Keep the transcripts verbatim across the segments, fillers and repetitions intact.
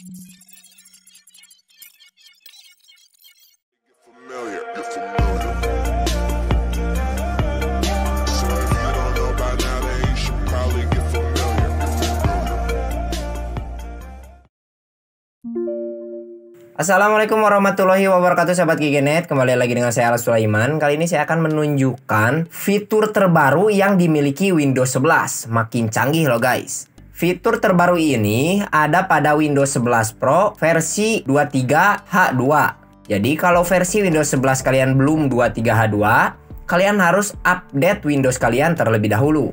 Assalamualaikum warahmatullahi wabarakatuh sahabat Giganet. Kembali lagi dengan saya Alas Sulaiman. Kali ini saya akan menunjukkan fitur terbaru yang dimiliki Windows sebelas. Makin canggih loh guys. Fitur terbaru ini ada pada Windows sebelas Pro versi dua puluh tiga H dua. Jadi kalau versi Windows sebelas kalian belum dua puluh tiga H dua, kalian harus update Windows kalian terlebih dahulu.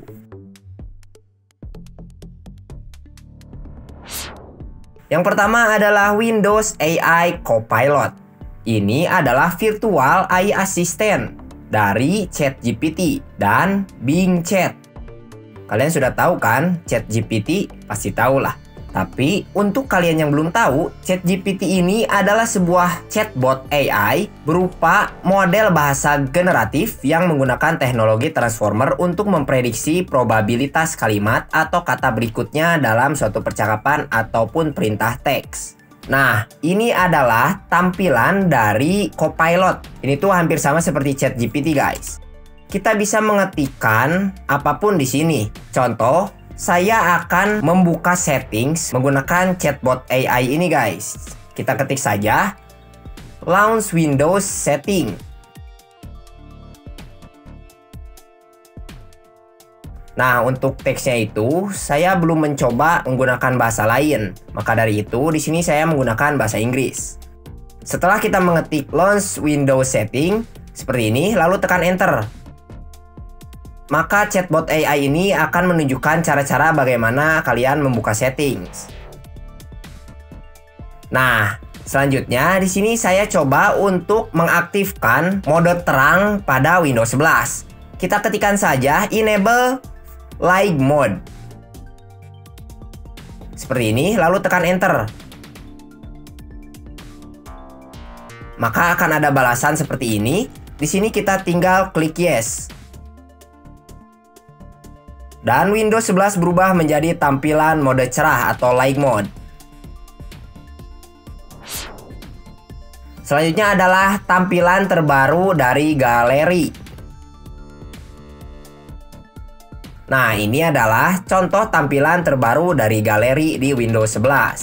Yang pertama adalah Windows A I Copilot. Ini adalah virtual A I assistant dari ChatGPT dan Bing Chat. Kalian sudah tahu kan ChatGPT? Pasti tahu lah. Tapi untuk kalian yang belum tahu, ChatGPT ini adalah sebuah chatbot A I berupa model bahasa generatif yang menggunakan teknologi transformer untuk memprediksi probabilitas kalimat atau kata berikutnya dalam suatu percakapan ataupun perintah teks. Nah, ini adalah tampilan dari Copilot. Ini tuh hampir sama seperti ChatGPT, guys. Kita bisa mengetikkan apapun di sini. Contoh, saya akan membuka settings menggunakan chatbot A I ini guys. Kita ketik saja launch Windows setting. Nah, untuk teksnya itu saya belum mencoba menggunakan bahasa lain. Maka dari itu di sini saya menggunakan bahasa Inggris. Setelah kita mengetik launch Windows setting seperti ini, lalu tekan enter. Maka chatbot A I ini akan menunjukkan cara-cara bagaimana kalian membuka settings. Nah, selanjutnya di sini saya coba untuk mengaktifkan mode terang pada Windows sebelas. Kita ketikkan saja enable light mode. Seperti ini, lalu tekan enter. Maka akan ada balasan seperti ini. Di sini kita tinggal klik yes. Dan Windows sebelas berubah menjadi tampilan mode cerah atau light mode. Selanjutnya adalah tampilan terbaru dari galeri. Nah, ini adalah contoh tampilan terbaru dari galeri di Windows sebelas.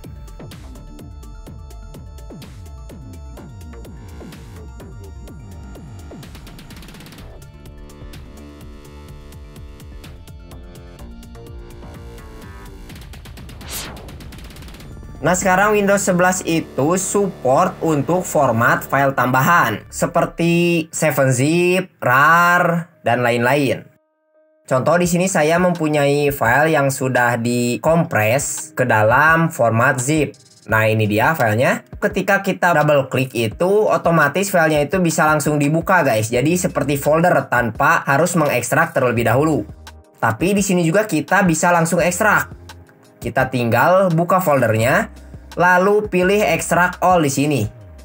Nah, sekarang Windows sebelas itu support untuk format file tambahan seperti tujuh zip, rar, dan lain-lain. Contoh di sini saya mempunyai file yang sudah dikompres ke dalam format zip. Nah, ini dia filenya. Ketika kita double klik itu, otomatis filenya itu bisa langsung dibuka, guys. Jadi seperti folder tanpa harus mengekstrak terlebih dahulu. Tapi di sini juga kita bisa langsung ekstrak. Kita tinggal buka foldernya, lalu pilih extract all di sini.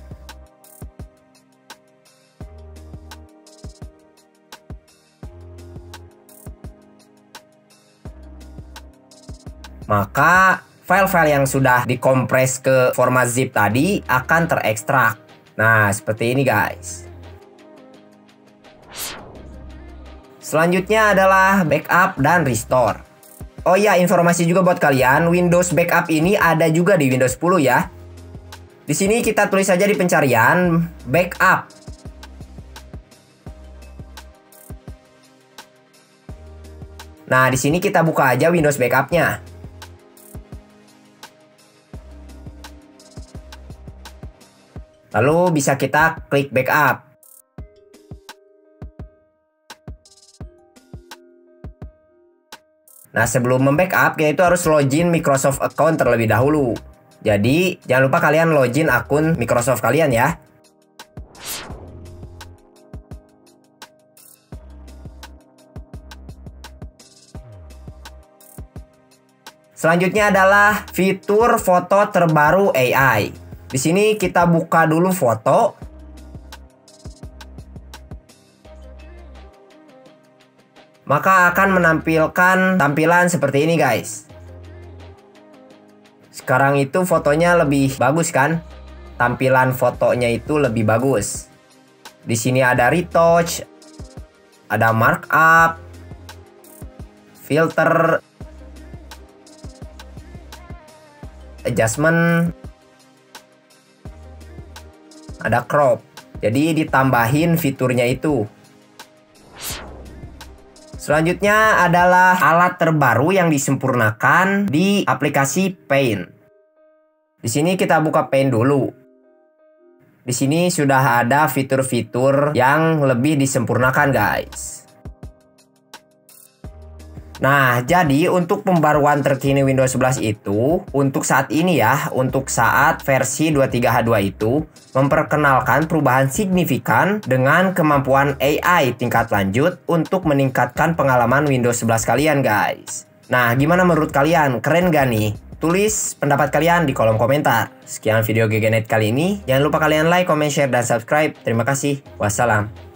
Maka file-file yang sudah dikompres ke format zip tadi akan terekstrak. Nah, seperti ini guys. Selanjutnya adalah backup dan restore. Oh ya, informasi juga buat kalian, Windows Backup ini ada juga di Windows sepuluh ya. Di sini kita tulis saja di pencarian backup. Nah, di sini kita buka aja Windows Backup-nya. Lalu bisa kita klik backup. Nah, sebelum membackup, kita itu harus login Microsoft account terlebih dahulu. Jadi, jangan lupa kalian login akun Microsoft kalian ya. Selanjutnya adalah fitur foto terbaru A I. Di sini kita buka dulu foto. Maka akan menampilkan tampilan seperti ini guys. Sekarang itu fotonya lebih bagus kan? Tampilan fotonya itu lebih bagus. Di sini ada retouch, ada markup, filter, adjustment, ada crop. Jadi ditambahin fiturnya itu. Selanjutnya adalah alat terbaru yang disempurnakan di aplikasi Paint. Di sini kita buka Paint dulu. Di sini sudah ada fitur-fitur yang lebih disempurnakan, guys. Nah, jadi untuk pembaruan terkini Windows sebelas itu, untuk saat ini ya, untuk saat versi dua puluh tiga H dua itu, memperkenalkan perubahan signifikan dengan kemampuan A I tingkat lanjut untuk meningkatkan pengalaman Windows sebelas kalian, guys. Nah, gimana menurut kalian? Keren gak nih? Tulis pendapat kalian di kolom komentar. Sekian video GGNet kali ini. Jangan lupa kalian like, comment, share, dan subscribe. Terima kasih. Wassalam.